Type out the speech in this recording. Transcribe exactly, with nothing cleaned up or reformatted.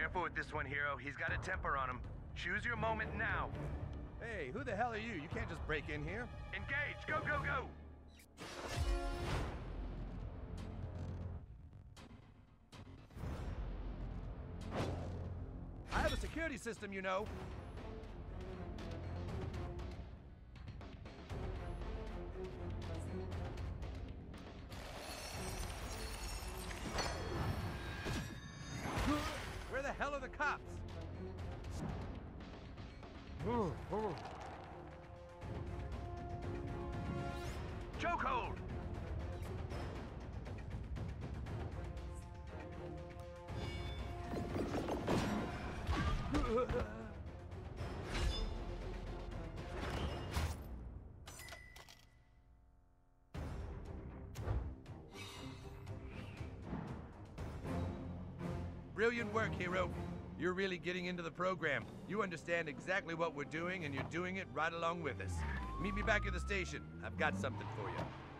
Careful with this one, Hero. He's got a temper on him. Choose your moment now. Hey, who the hell are you? You can't just break in here. Engage! Go, go, go! I have a security system, you know. Where the hell are the cops? Chokehold! Brilliant work, Hero. You're really getting into the program. You understand exactly what we're doing, and you're doing it right along with us. Meet me back at the station. I've got something for you.